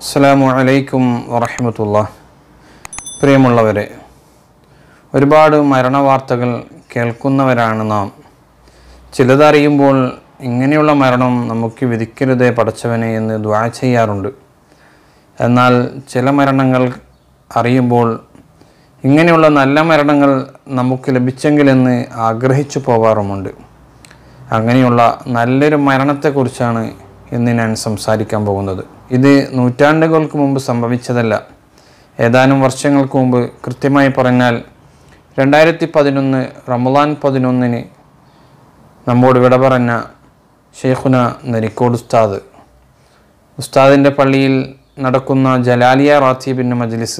അസ്സലാമു അലൈക്കും വറഹ്മത്തുള്ളാഹി. പ്രിയമുള്ളവരെ, ഒരുപാട് മരണവാർത്തകൾ കേൾക്കുന്നവരാണ് നാം. ചിലതറിയുമ്പോൾ ഇങ്ങനെയുള്ള മരണം നമുക്ക് വിധിക്കരുതേ പടച്ചവനെ എന്ന് ദുആ ചെയ്യാറുണ്ട്. എന്നാൽ ചില മരണങ്ങൾ അറിയുമ്പോൾ ഇങ്ങനെയുള്ള നല്ല മരണങ്ങൾ നമുക്ക് ലഭിച്ചെങ്കിലെന്ന് ആഗ്രഹിച്ചു പോകാറുമുണ്ട്. അങ്ങനെയുള്ള നല്ലൊരു മരണത്തെക്കുറിച്ചാണ് ഇന്ന് ഞാൻ സംസാരിക്കാൻ പോകുന്നത്. ഇത് നൂറ്റാണ്ടുകൾക്ക് മുമ്പ് സംഭവിച്ചതല്ല. ഏതാനും വർഷങ്ങൾക്ക് മുമ്പ്, കൃത്യമായി പറഞ്ഞാൽ 2011 റമളാൻ 11 നമ്മോട് വിട പറഞ്ഞ ഷെയ്ഖുന നരിക്കോട് ഉസ്താദിൻ്റെ പള്ളിയിൽ നടക്കുന്ന ജലാലിയ റാത്തീബിൻ്റെ മജ്ലിസ്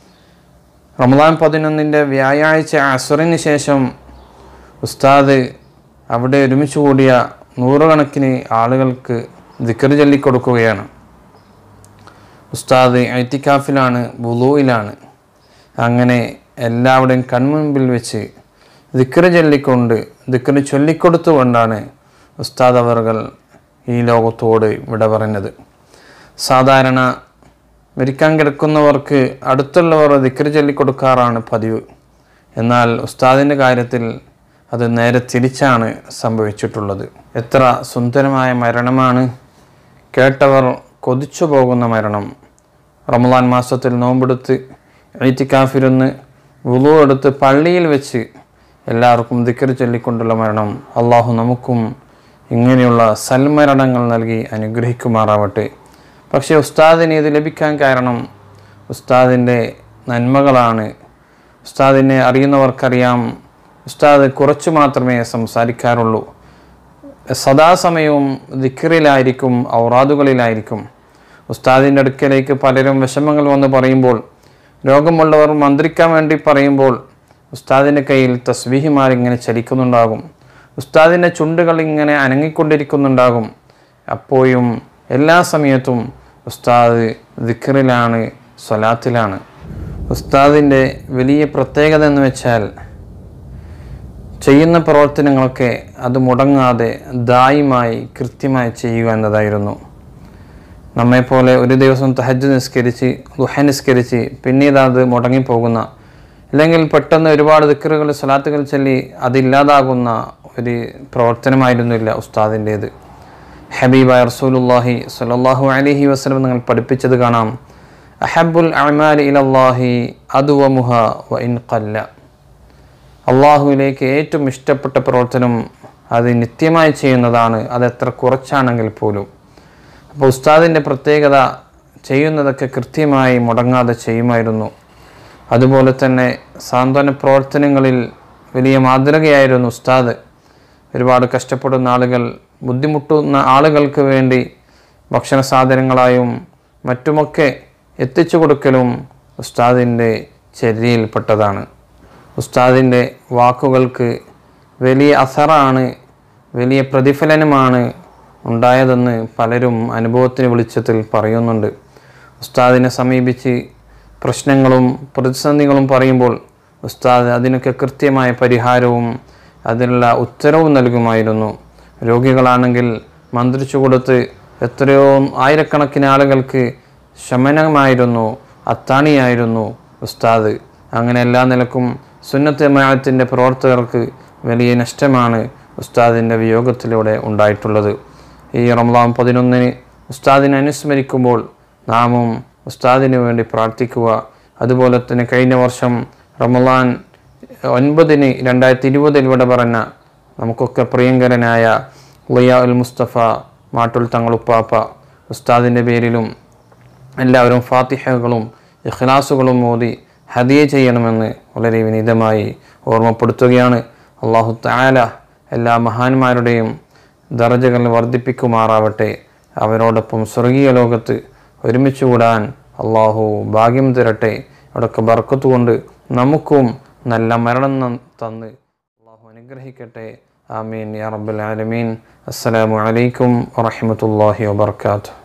റമളാൻ 11 വ്യാഴാഴ്ച അസ്റിന് ശേഷം ഉസ്താദ് അവിടെ ഒരുമിച്ച് കൂടിയ നൂറുകണക്കിന് ആളുകൾക്ക് ദിക്ർ ചൊല്ലിക്കൊടുക്കുകയാണ്. ഉസ്താദ് ഇഅ്തികാഫിലാണ്, വുളൂയിലാണ്. അങ്ങനെ എല്ലാവരുടെയും കൺമുൻപിൽ വെച്ച് ദിക്ർ ചൊല്ലിക്കൊടുത്തുകൊണ്ടാണ് ഉസ്താദ് അവർകൾ ഈ ലോകത്തോട് വിട പറഞ്ഞത്. സാധാരണ മരിക്കാൻ കിടക്കുന്നവർക്ക് അടുത്തുള്ളവർ ദിക്ർ ചൊല്ലിക്കൊടുക്കാറാണ് പതിവ്. എന്നാൽ ഉസ്താദിൻ്റെ കാര്യത്തിൽ അത് നേരെ തിരിച്ചാണ് സംഭവിച്ചിട്ടുള്ളത്. എത്ര സുന്ദരമായ മരണമാണ്! കേട്ടവർ കൊതിച്ചു പോകുന്ന മരണം. റമളാൻ മാസത്തിൽ നോമ്പെടുത്ത് ഇഅ്തികാഫിരുന്ന് വുളൂ എടുത്ത് പള്ളിയിൽ വെച്ച് എല്ലാവർക്കും ദിക്ർ ചൊല്ലിക്കൊണ്ടുള്ള മരണം. അള്ളാഹു നമുക്കും ഇങ്ങനെയുള്ള സൽമരണങ്ങൾ നൽകി അനുഗ്രഹിക്കുമാറാവട്ടെ. പക്ഷേ ഉസ്താദിന് ഇത് ലഭിക്കാൻ കാരണം ഉസ്താദിൻ്റെ നന്മകളാണ്. ഉസ്താദിനെ അറിയുന്നവർക്കറിയാം, ഉസ്താദ് കുറച്ചു മാത്രമേ സംസാരിക്കാറുള്ളൂ. സദാസമയവും ദിക്റിലായിരിക്കും, ഔറാദുകളിലായിരിക്കും. ഉസ്താദിൻ്റെ അടുക്കലേക്ക് പലരും വിഷമങ്ങൾ വന്ന് പറയുമ്പോൾ, രോഗമുള്ളവർ മന്ത്രിക്കാൻ വേണ്ടി പറയുമ്പോൾ ഉസ്താദിൻ്റെ കയ്യിൽ തസ്ബീഹിമാർ ഇങ്ങനെ ചലിക്കുന്നുണ്ടാകും. ഉസ്താദിൻ്റെ ചുണ്ടുകൾ ഇങ്ങനെ അനങ്ങിക്കൊണ്ടിരിക്കുന്നുണ്ടാകും. അപ്പോഴും എല്ലാ സമയത്തും ഉസ്താദ് ദിക്റിലാണ്, സ്വലാത്തിലാണ്. ഉസ്താദിൻ്റെ വലിയ പ്രത്യേകത എന്ന് വെച്ചാൽ ചെയ്യുന്ന പ്രവർത്തനങ്ങളൊക്കെ അത് മുടങ്ങാതെ ദായിമായി കൃത്യമായി ചെയ്യുക എന്നതായിരുന്നു. നമ്മെപ്പോലെ ഒരു ദിവസം തഹജ്ജുദ് നിസ്കരിച്ച്, ദുഹ നിസ്കരിച്ച് പിന്നീട് അത് മുടങ്ങിപ്പോകുന്ന, അല്ലെങ്കിൽ പെട്ടെന്ന് ഒരുപാട് ദിക്റുകൾ, സ്വലാത്തുകൾ ചൊല്ലി അതില്ലാതാകുന്ന ഒരു പ്രവർത്തനമായിരുന്നില്ല ഉസ്താദിൻ്റേത്. ഹബീബായ റസൂലുള്ളാഹി സ്വല്ലല്ലാഹു അലൈഹി വസല്ലം നിങ്ങൾ പഠിപ്പിച്ചത് കാണാം, അഹബ്ബുൽ അഅ്മാലി ഇലല്ലാഹി അദ്വമുഹ വ ഇൻ ഖല്ല. അള്ളാഹുവിലേക്ക് ഏറ്റവും ഇഷ്ടപ്പെട്ട പ്രവർത്തനം അത് നിത്യമായി ചെയ്യുന്നതാണ്, അതെത്ര കുറച്ചാണെങ്കിൽ പോലും. അപ്പോൾ ഉസ്താദിൻ്റെ പ്രത്യേകത ചെയ്യുന്നതൊക്കെ കൃത്യമായി മുടങ്ങാതെ ചെയ്യുമായിരുന്നു. അതുപോലെ തന്നെ സാന്ത്വന പ്രവർത്തനങ്ങളിൽ വലിയ മാതൃകയായിരുന്നു ഉസ്താദ്. ഒരുപാട് കഷ്ടപ്പെടുന്ന ആളുകൾ, ബുദ്ധിമുട്ടുന്ന ആളുകൾക്ക് വേണ്ടി ഭക്ഷണ സാധനങ്ങളായും മറ്റുമൊക്കെ എത്തിച്ചു കൊടുക്കലും ഉസ്താദിൻ്റെ ചര്യയിൽപ്പെട്ടതാണ്. ഉസ്താദിൻ്റെ വാക്കുകൾക്ക് വലിയ അസറാണ്, വലിയ പ്രതിഫലനമാണ് ഉണ്ടായതെന്ന് പലരും അനുഭവത്തിന് വെളിച്ചത്തിൽ പറയുന്നുണ്ട്. ഉസ്താദിനെ സമീപിച്ച് പ്രശ്നങ്ങളും പ്രതിസന്ധികളും പറയുമ്പോൾ ഉസ്താദ് അതിനൊക്കെ കൃത്യമായ പരിഹാരവും അതിനുള്ള ഉത്തരവും നൽകുമായിരുന്നു. രോഗികളാണെങ്കിൽ മന്ത്രിച്ചു കൊടുത്ത് എത്രയോ ആയിരക്കണക്കിന് ആളുകൾക്ക് ശമനമായിരുന്നു, അത്താണിയായിരുന്നു ഉസ്താദ്. അങ്ങനെ എല്ലാ നിലക്കും സുന്നത്ത് ജമാഅത്തിൻ്റെ പ്രവർത്തകർക്ക് വലിയ നഷ്ടമാണ് ഉസ്താദിൻ്റെ വിയോഗത്തിലൂടെ ഉണ്ടായിട്ടുള്ളത്. ഈ റമളാൻ 11 ഉസ്താദിനെ അനുസ്മരിക്കുമ്പോൾ നാമും ഉസ്താദിന് വേണ്ടി പ്രാർത്ഥിക്കുക. അതുപോലെ തന്നെ കഴിഞ്ഞ വർഷം റമളാൻ 9 2020 വിട പറഞ്ഞ നമുക്കൊക്കെ പ്രിയങ്കരനായ ളിയാഉൽ മുസ്തഫ മാട്ടുൽ തങ്ങളുപ്പാപ്പ ഉസ്താദിൻ്റെ പേരിലും എല്ലാവരും ഫാത്തിഹകളും ഇഖ്ലാസുകളും ഓതി ഹദിയ ചെയ്യണമെന്ന് വളരെ വിനീതമായി ഓർമ്മപ്പെടുത്തുകയാണ്. അല്ലാഹു തആല എല്ലാ മഹാന്മാരുടെയും ദറജകൾ വർദ്ധിപ്പിക്കുമാറാവട്ടെ. അവരോടൊപ്പം സ്വർഗീയ ലോകത്ത് ഒരുമിച്ച് കൂടാൻ അള്ളാഹു ഭാഗ്യം തരട്ടെ. അവിടൊക്കെ ബർക്കത്ത് കൊണ്ട് നമുക്കും നല്ല മരണം തന്ന് അള്ളാഹു അനുഗ്രഹിക്കട്ടെ. ആമീൻ യാ റബ്ബൽ ആലമീൻ. അസ്സലാമു അലൈക്കും വറഹ്മത്തുള്ളാഹി വബറകാതുഹു.